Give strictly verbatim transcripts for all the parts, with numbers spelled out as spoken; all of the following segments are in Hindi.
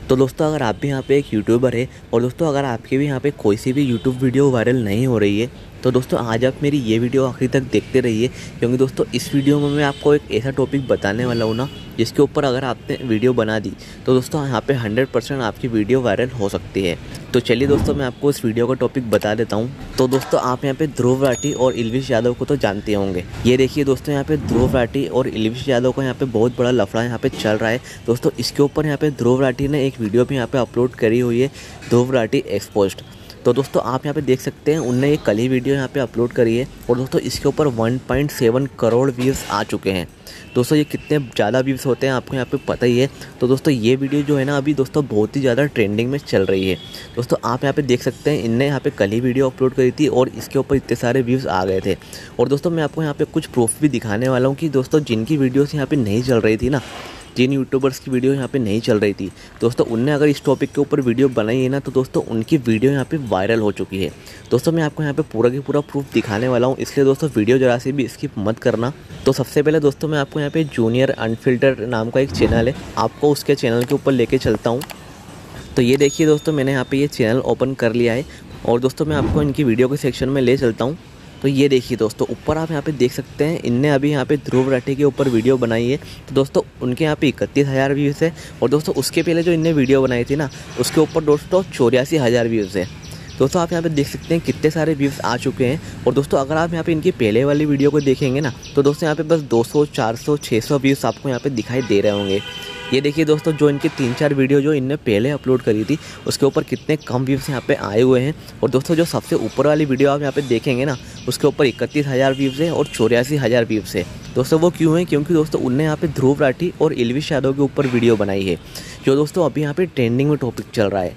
तो दोस्तों अगर आप भी यहाँ पे एक यूट्यूबर है और दोस्तों अगर आपके भी यहाँ पे कोई सी भी यूट्यूब वीडियो वायरल नहीं हो रही है तो दोस्तों आज आप मेरी ये वीडियो आखिरी तक देखते रहिए, क्योंकि दोस्तों इस वीडियो में मैं आपको एक ऐसा टॉपिक बताने वाला हूँ ना जिसके ऊपर अगर आपने वीडियो बना दी तो दोस्तों यहाँ पे हंड्रेड परसेंट आपकी वीडियो वायरल हो सकती है। तो चलिए दोस्तों मैं आपको इस वीडियो का टॉपिक बता देता हूँ। तो दोस्तों आप यहाँ पे ध्रुव राठी और इल्विश यादव को तो जानते होंगे। ये देखिए दोस्तों यहाँ पे ध्रुव राठी और इल्विश यादव का यहाँ पे बहुत बड़ा लफड़ा यहाँ पे चल रहा है। दोस्तों इसके ऊपर यहाँ पे ध्रुव राठी ने एक वीडियो भी यहाँ पे अपलोड करी हुई है, ध्रुव राठी एक्सपोज्ड। तो दोस्तों आप यहाँ पे देख सकते हैं उनने एक कल ही वीडियो यहाँ पे अपलोड करी है और दोस्तों इसके ऊपर one point seven crore views आ चुके हैं। दोस्तों ये कितने ज़्यादा व्यूज़ होते हैं आपको यहाँ पे पता ही है। तो दोस्तों ये वीडियो जो है ना अभी दोस्तों बहुत ही ज़्यादा ट्रेंडिंग में चल रही है। दोस्तों आप यहाँ पे देख सकते हैं इनने यहाँ पे कल ही वीडियो अपलोड करी थी और इसके ऊपर इतने सारे व्यूज़ आ गए थे। और दोस्तों मैं आपको यहाँ पे कुछ प्रूफ भी दिखाने वाला हूँ कि दोस्तों जिनकी वीडियोज़ यहाँ पे नहीं चल रही थी ना, जिन यूट्यूबर्स की वीडियो यहाँ पे नहीं चल रही थी दोस्तों, उनने अगर इस टॉपिक के ऊपर वीडियो बनाई है ना तो दोस्तों उनकी वीडियो यहाँ पे वायरल हो चुकी है। दोस्तों मैं आपको यहाँ पे पूरा की पूरा प्रूफ दिखाने वाला हूँ, इसलिए दोस्तों वीडियो जरा सी भी स्किप मत करना। तो सबसे पहले दोस्तों मैं आपको यहाँ पे जूनियर अनफिल्टर नाम का एक चैनल है, आपको उसके चैनल के ऊपर लेके चलता हूँ। तो ये देखिए दोस्तों मैंने यहाँ पर ये चैनल ओपन कर लिया है और दोस्तों मैं आपको इनकी वीडियो के सेक्शन में ले चलता हूँ। तो ये देखिए दोस्तों ऊपर आप यहाँ पे देख सकते हैं इनने अभी यहाँ पे ध्रुव राठी के ऊपर वीडियो बनाई है। तो दोस्तों उनके यहाँ पे इकतीस हज़ार व्यूज़ है और दोस्तों उसके पहले जो इनने वीडियो बनाई थी ना उसके ऊपर दोस्तों चौरासी हज़ार व्यूज़ है। दोस्तों आप यहाँ पे देख सकते हैं कितने सारे व्यूज़ आ चुके हैं। और दोस्तों अगर आप यहाँ पे इनकी पहले वाली वीडियो को देखेंगे ना तो दोस्तों यहाँ पे बस दो सौ, चार सौ, छह सौ व्यूज़ आपको यहाँ पे दिखाई दे रहे होंगे। ये देखिए दोस्तों जो इनके तीन चार वीडियो जो इनने पहले अपलोड करी थी उसके ऊपर कितने कम व्यूज़ यहाँ पे आए हुए हैं। और दोस्तों जो सबसे ऊपर वाली वीडियो आप यहाँ पे देखेंगे ना उसके ऊपर इकतीस हज़ार व्यूज़ है और चौरासी हज़ार व्यूज़ है। दोस्तों वो क्यों है? क्योंकि दोस्तों उनने यहाँ पे ध्रुव राठी और इल्विश यादव के ऊपर वीडियो बनाई है जो दोस्तों अभी यहाँ पे ट्रेंडिंग में टॉपिक चल रहा है।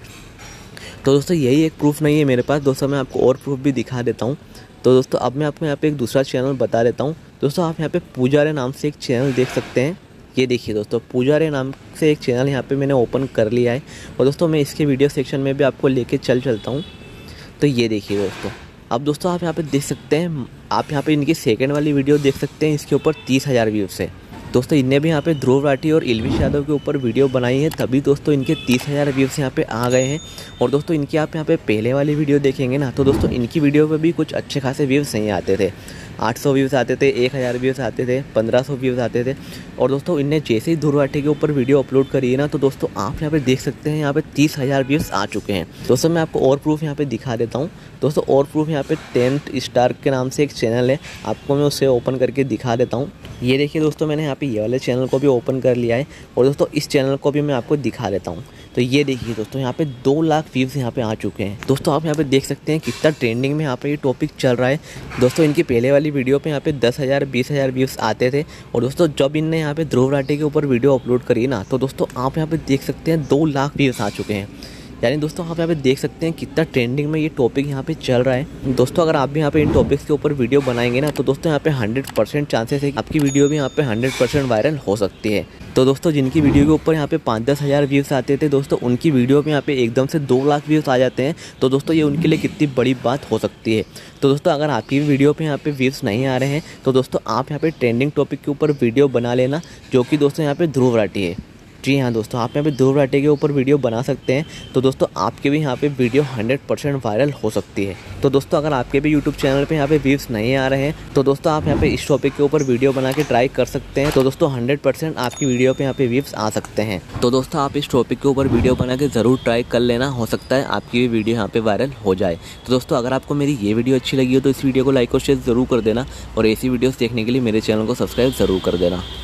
तो दोस्तों यही एक प्रूफ नहीं है मेरे पास, दोस्तों मैं आपको और प्रूफ भी दिखा देता हूँ। तो दोस्तों अब मैं आपको यहाँ पे एक दूसरा चैनल बता देता हूँ। दोस्तों आप यहाँ पे पूजा रे नाम से एक चैनल देख सकते हैं। ये देखिए दोस्तों पूजा रे नाम से एक चैनल यहाँ पे मैंने ओपन कर लिया है और दोस्तों मैं इसके वीडियो सेक्शन में भी आपको लेके चल चलता हूँ। तो ये देखिए दोस्तों, अब दोस्तों आप यहाँ पे देख सकते हैं, आप यहाँ पे इनकी सेकंड वाली वीडियो देख सकते हैं, इसके ऊपर तीस हज़ार व्यूज़ है। दोस्तों इनने भी यहाँ पे ध्रुव राठी और इल्विश यादव के ऊपर वीडियो बनाई है, तभी दोस्तों इनके तीस हज़ार व्यूज़ यहाँ पे आ गए हैं। और दोस्तों इनकी आप यहाँ पे पहले वाली वीडियो देखेंगे ना तो दोस्तों इनकी वीडियो पे भी कुछ अच्छे खासे व्यूज़ नहीं आते थे, आठ सौ व्यूज़ आते थे, एक हज़ार व्यूज़ आते थे, पंद्रह सौ व्यूज़ आते थे। और दोस्तों इनने जैसे ही ध्रुव राठी के ऊपर वीडियो अपलोड करी है ना तो दोस्तों आप यहाँ पे देख सकते हैं यहाँ पे तीस हज़ार व्यूज़ आ चुके हैं। दोस्तों मैं आपको और प्रूफ यहाँ पे दिखा देता हूँ। दोस्तों और प्रूफ यहाँ पे टेंथ स्टार के नाम से एक चैनल है, आपको मैं उसे ओपन करके दिखा देता हूँ। ये देखिए दोस्तों मैंने यहाँ पे ये वाले चैनल को भी ओपन कर लिया है और दोस्तों इस चैनल को भी मैं आपको दिखा देता हूँ। तो ये देखिए दोस्तों यहाँ पे दो लाख व्यूज़ यहाँ पे आ चुके हैं। दोस्तों आप यहाँ पे देख सकते हैं कितना ट्रेंडिंग में यहाँ पे ये टॉपिक चल रहा है। दोस्तों इनकी पहले वाली वीडियो पे यहाँ पे दस हज़ार बीस हज़ार व्यूज़ आते थे और दोस्तों जब इनने यहाँ पे ध्रुव राठी के ऊपर वीडियो अपलोड करी ना तो दोस्तों आप यहाँ पे देख सकते हैं दो लाख व्यूज़ आ चुके हैं। यानी दोस्तों आप यहाँ पे देख सकते हैं कितना ट्रेंडिंग में ये टॉपिक यहाँ पे चल रहा है। दोस्तों अगर आप भी यहाँ पे इन टॉपिक्स के ऊपर वीडियो बनाएंगे ना तो दोस्तों यहाँ पे हंड्रेड परसेंट चांसेस है आपकी वीडियो भी यहाँ पे हंड्रेड परसेंट वायरल हो सकती है। तो दोस्तों जिनकी वीडियो के ऊपर यहाँ पे पाँच दस हज़ार व्यूज़ आते थे दोस्तों उनकी वीडियो पे यहाँ पे एकदम से दो लाख व्यूज़ आ जाते हैं। तो दोस्तों ये उनके लिए कितनी बड़ी बात हो सकती है। तो दोस्तों अगर आपकी वीडियो पे यहाँ पे व्यूज़ नहीं आ रहे हैं तो दोस्तों आप यहाँ पे ट्रेंडिंग टॉपिक के ऊपर वीडियो बना लेना, जो कि दोस्तों यहाँ पे ध्रुव राठी है। जी हाँ दोस्तों आप यहाँ पे ध्रुव राठी के ऊपर वीडियो बना सकते हैं। तो दोस्तों आपके भी यहाँ पे वीडियो हंड्रेड परसेंट वायरल हो सकती है। तो दोस्तों अगर आपके भी यूट्यूब चैनल पे यहाँ पे व्यूज़ नहीं आ रहे हैं तो दोस्तों आप यहाँ पे इस टॉपिक के ऊपर वीडियो बना के ट्राई कर सकते हैं। तो दोस्तों हंड्रेड परसेंट आपकी वीडियो पे यहाँ पे व्यूज़ आ सकते हैं। तो दोस्तों आप इस टॉपिक के ऊपर वीडियो बना के ज़रूर ट्राई कर लेना, हो सकता है आपकी भी वीडियो यहाँ पे वायरल हो जाए। तो दोस्तों अगर आपको मेरी ये वीडियो अच्छी लगी हो तो इस वीडियो को लाइक और शेयर ज़रूर कर देना और ऐसी वीडियोज़ देखने के लिए मेरे चैनल को सब्सक्राइब ज़रूर कर देना।